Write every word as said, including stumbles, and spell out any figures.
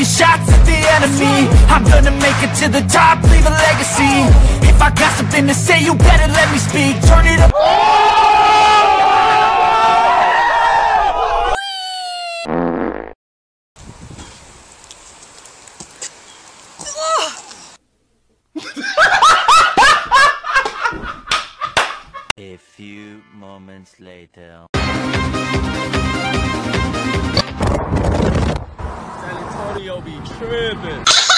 shots at the enemy. I'm gonna make it to the top, leave a legacy. If I got something to say, you better let me speak. Turn it up. A few moments later. San Antonio be tripping.